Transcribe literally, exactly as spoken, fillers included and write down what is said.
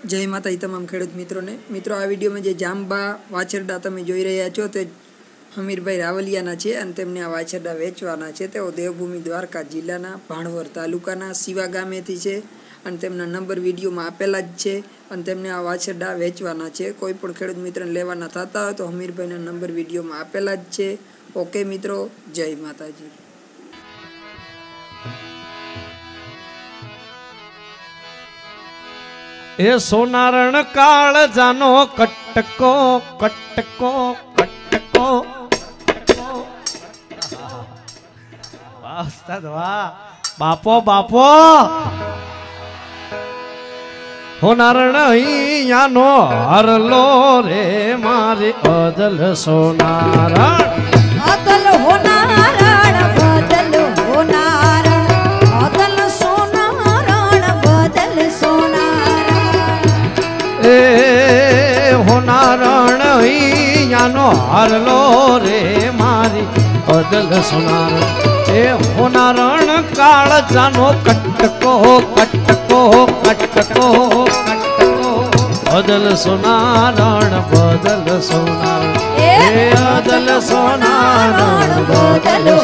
जय माता तमाम खेडूत मित्रों ने मित्रों आ विडियो में जे जांबा वाछरडा तमे जोई रह्या छो ते हमीरभाई रावलियाना छे अने तेमने आ वाछरडा वेचवाना छे। तेओ देवभूमि द्वारका जिल्लाना भाणवर तालुकाना सीवा गामेथी छे अने तेमना नंबर विडियोमां आपेला ज छे अने तेमने आ वाछरडा वेचवाना छे। कोई पण खेडूत मित्रने लेवाना थता होय तो हमीरभाईना नंबर विडियोमां आपेला ज छे। ओके मित्रों, जय माताजी। ए सोनारण काल जानो कटको कटको कटको वाह वाह बापो बापो हो नारण यानो हरलो रे मारे अदल सोनारण अदल हो नारण बदल हो नारण अदल सोनारण बदल सोनारण ए हो नारण यानो हरलो रे मारी अदल सोनारण ए हो नारण काल जानो कटको कटको कटको कटको बदल सोनारण बदल सोनारण ए अदल सोनारण बदल